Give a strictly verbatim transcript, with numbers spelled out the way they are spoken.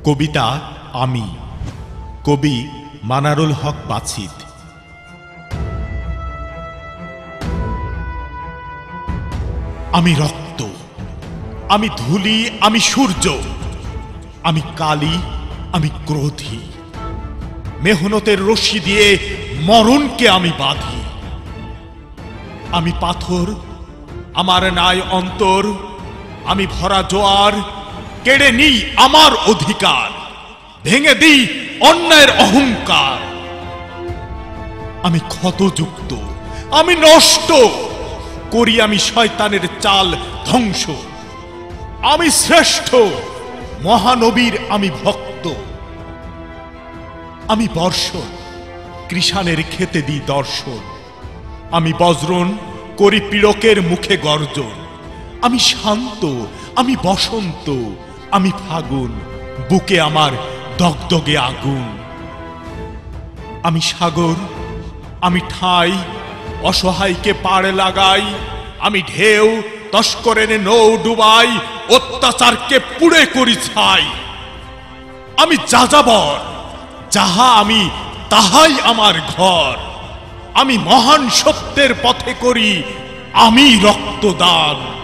কবিতা আমি, কবি মানারুল হক বাছিদ। আমি রক্ত, আমি ধূলি, আমি সূর্য, আমি কালি, আমি ক্রোধী। মেহনতের রশি দিয়ে মরণকে আমি বাঁধি। আমি পাথর, আমার নাই অন্তর, আমি ভরা জোয়ার, কেড়ে নিই আমার অধিকার, ভেঙে দিই অন্যায়ের অহংকার। আমি ক্ষতযুক্ত, আমি নষ্ট, করি আমি শয়তানের চাল ধ্বংস। আমি শ্রেষ্ঠ, মহানবীর আমি ভক্ত। আমি বর্ষণ, কৃষাণের খেতে দিই দর্শন। আমি বজ্রণ, করি পীড়কের মুখে গর্জন। আমি শান্ত, আমি বসন্ত, আমি ফাগুন, বুকে আমার দগদগে আগুন। আমি সাগর, আমি ঠাই, অসহায়কে পাড়ে লাগাই। আমি ঢেউ, তস্করের নৌ ডুবাই, অত্যাচারকে পুড়ে করি ছাই। আমি যাযাবর, যাহা আমি তাহাই আমার ঘর। আমি মহান সত্যের পথে করি আমি রক্তদান।